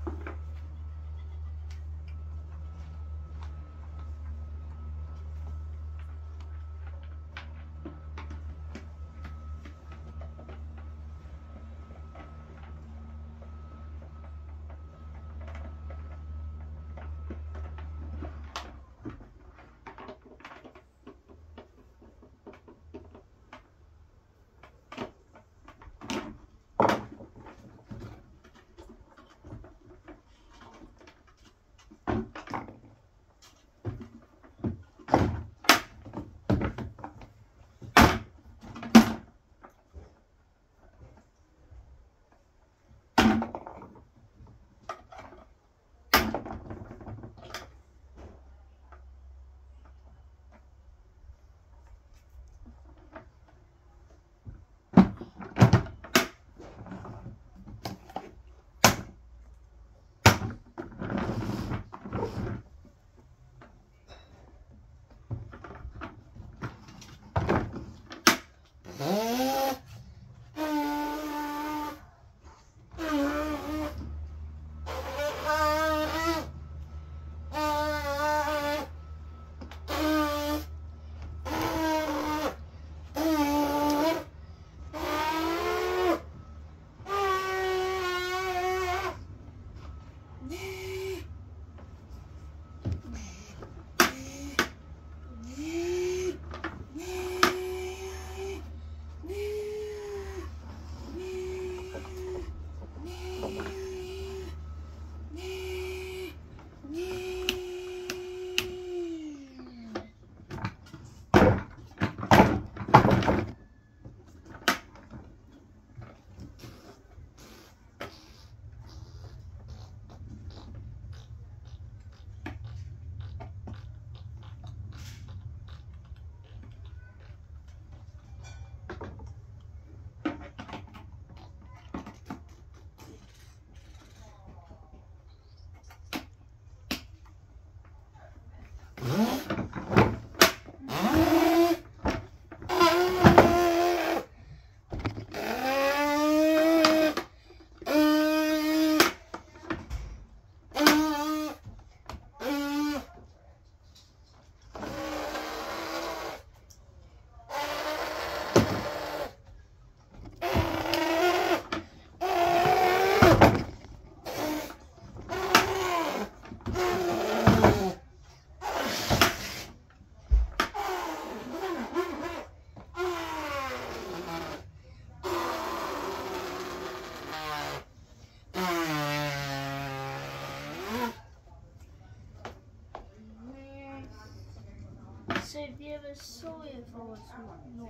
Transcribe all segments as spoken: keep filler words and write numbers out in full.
So if you ever sorry if I was not,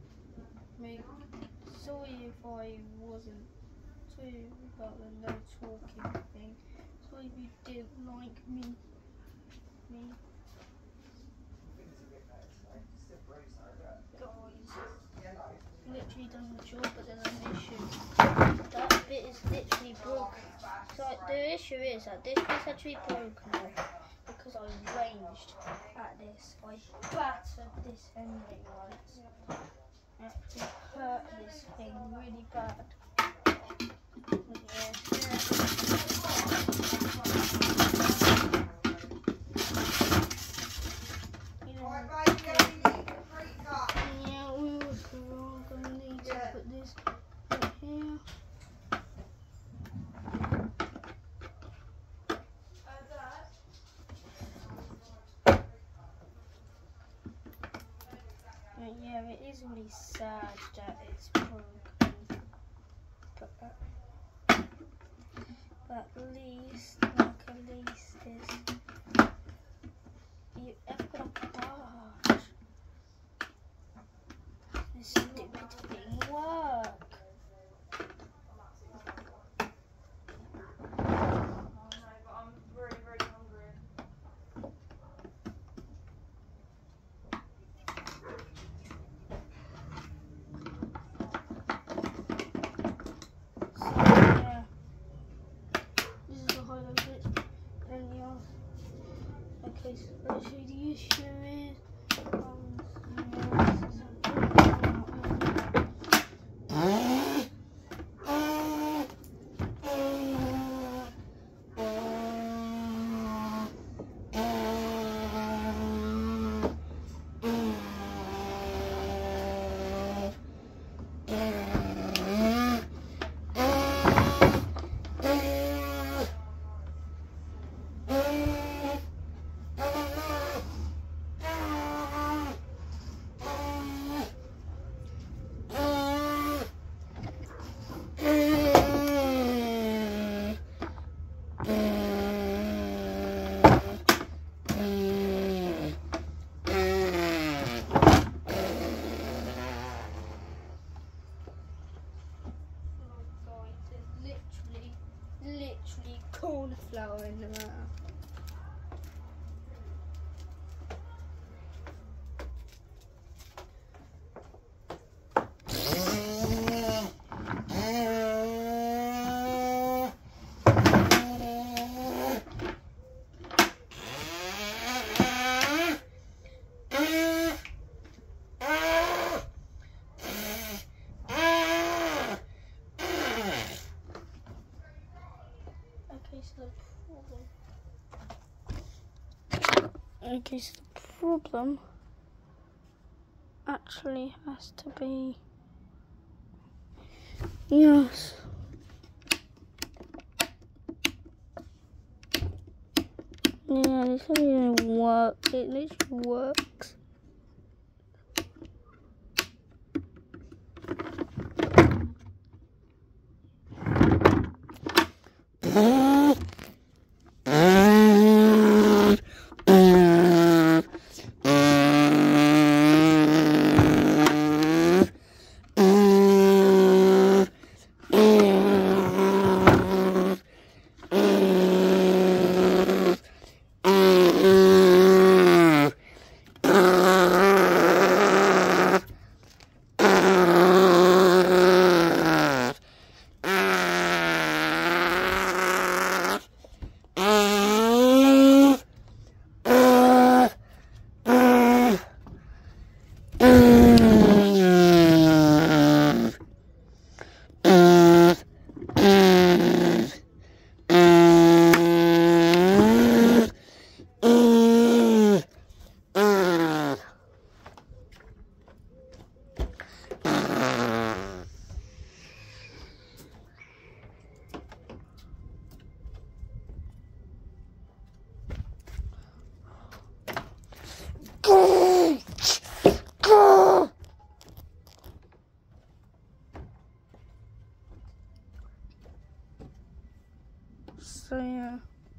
make, sorry if I wasn't too about the no talking thing. Sorry if you didn't like me. Me. Guys, literally done the job, but there's an issue. That bit is literally broken. So like, the issue is that this bit's actually broken. Because I ranged at this, I battered this ending once. I actually hurt this thing really bad. Yeah, we were going to need to put this right here. Yeah, it is really sad that it's broken, but, uh, but at least, like at least this, you have got a part. This stupid thing work. Okay, so actually the issue is, um, yeah, this is flour in the matter. Okay, so the problem actually has to be yes. Yeah, this doesn't even work. It literally works. So yeah.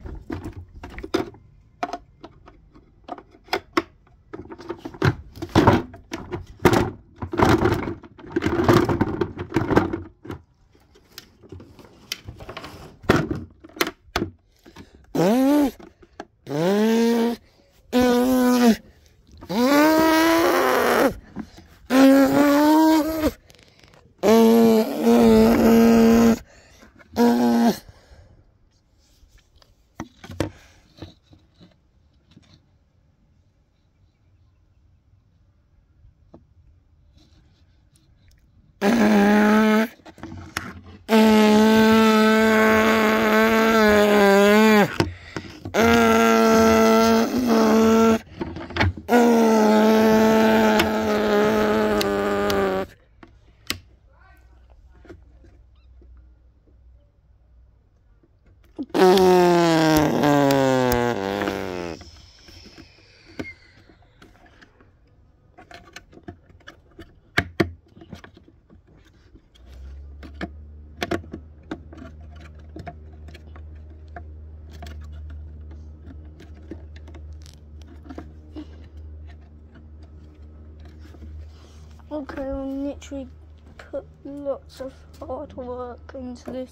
Okay, I'll literally put lots of hard work into this.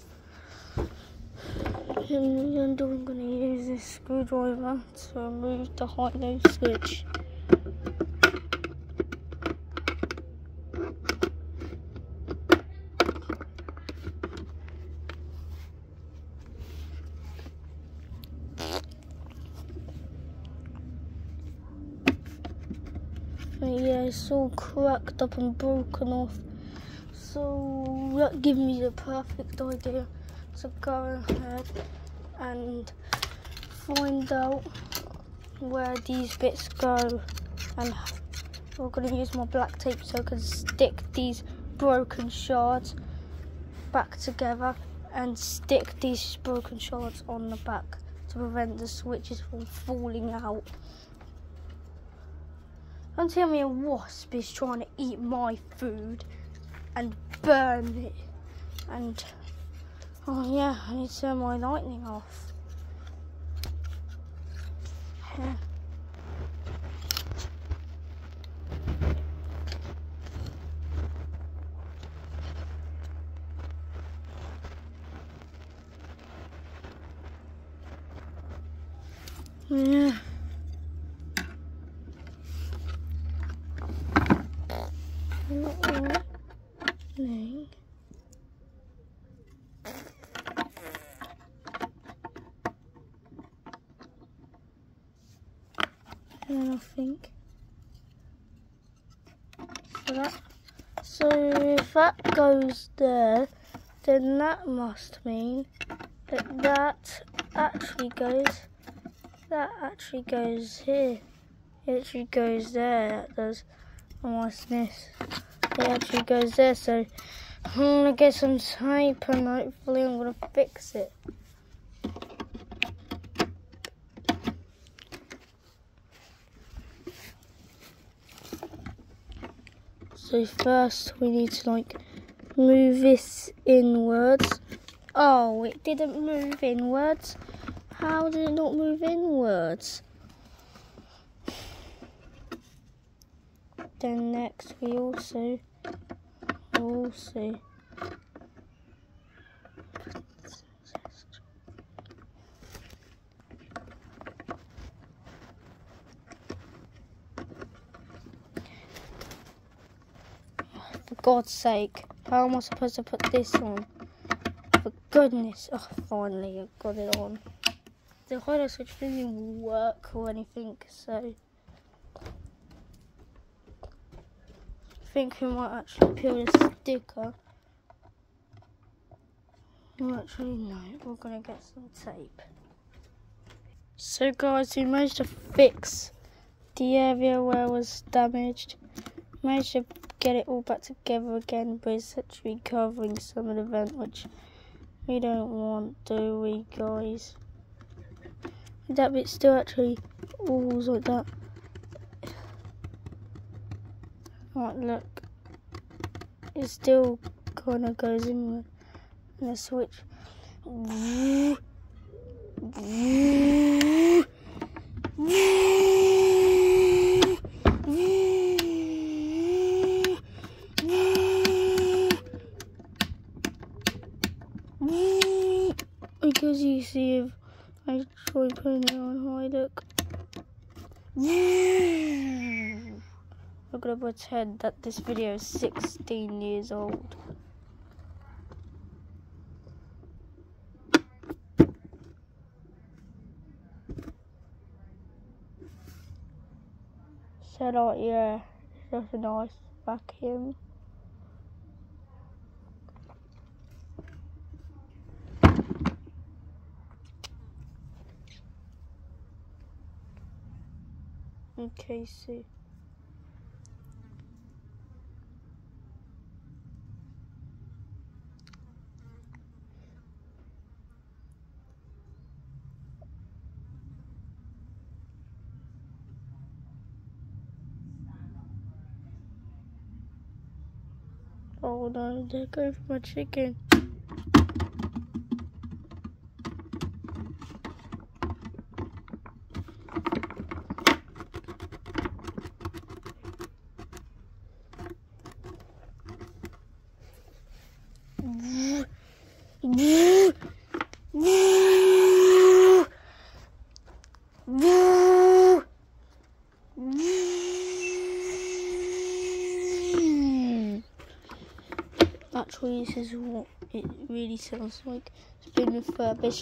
And I'm going to use this screwdriver to remove the high-low switch. Yeah, it's all cracked up and broken off, so that gives me the perfect idea to go ahead and find out where these bits go, and we're going to use my black tape so I can stick these broken shards back together and stick these broken shards on the back to prevent the switches from falling out. Don't tell me a wasp is trying to eat my food and burn it. And, oh yeah, I need to turn my lightning off. Yeah. Yeah. Not right. No. And I think so that so if that goes there, then that must mean that that actually goes that actually goes here. It actually goes there. That does. And what's this? It actually goes there. So I'm gonna get some tape and hopefully I'm gonna fix it. So first we need to like move this inwards. Oh, it didn't move inwards. How did it not move inwards? Then next we also also for God's sake, how am I supposed to put this on? For goodness, oh finally I got it on. The highlight switch didn't even work or anything, so I think we might actually peel the sticker. Well, actually no, we're gonna get some tape. So guys, we managed to fix the area where it was damaged. Managed to get it all back together again, but it's actually covering some of the vent, which we don't want, do we guys? That bit still actually falls like that. Right, look, it still kind of goes inward, and the switch. Because you see, if I try putting it on high, look. I'm gonna pretend that this video is sixteen years old. So like, yeah, it's just a nice vacuum. Okay, so oh no, they're going for my chicken. Actually, this is what it really sounds like. It's been refurbished.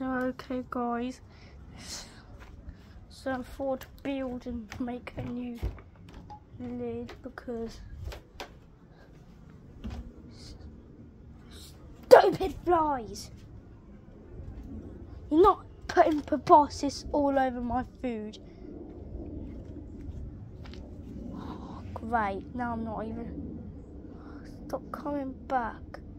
So okay guys, so I thought to build and make a new lid because stupid flies. You're not putting proboscis all over my food. Oh, great, now I'm not even. Stop coming back.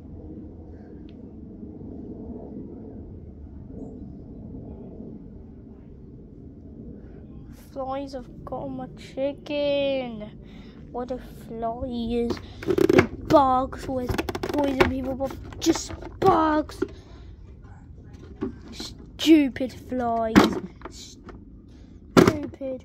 Flies have got on my chicken. What a fly is. The bugs always poison people, but just bugs. Stupid flies. Stupid.